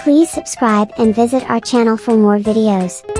Please subscribe and visit our channel for more videos.